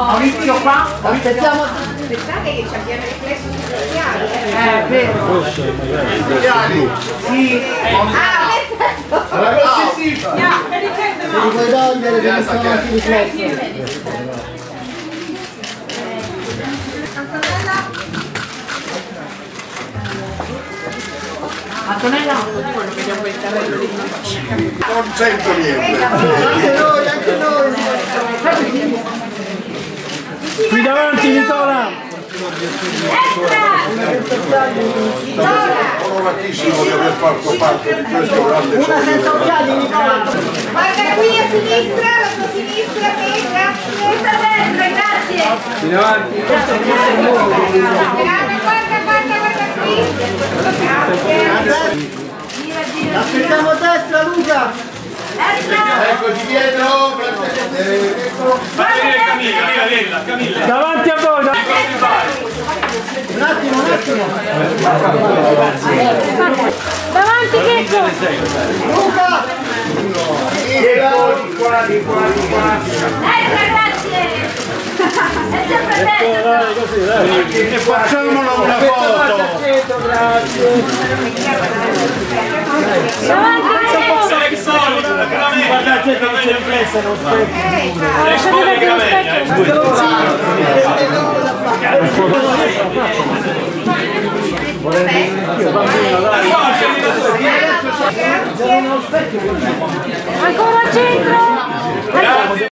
Maurizio qua? Aspettiamo. Pensate che ci abbiamo riflesso sugli occhiali? Vero. Sì. Ah, Sì. Se li puoi togliere, che mi sono anche riflessi. Antonella? Non sento niente. Anche noi. Qui davanti Nicola! Onoratissimo di aver fatto parte di questo grande Una senza occhiali, Nicola. guarda qui a sinistra, la tua sinistra, grazie. Questa destra, grazie. Qui davanti! Guarda qui. Grazie. Gira. Aspettiamo destra, Luca. Eccoci dietro. Camilla! Davanti a voi! Un attimo. Davanti Checco. Luca. Di qua. Grazie. È sempre bello. E facciamolo una foto. Grazie. Davanti Checco. Guardate che c'è riflessa, non Ancora al centro.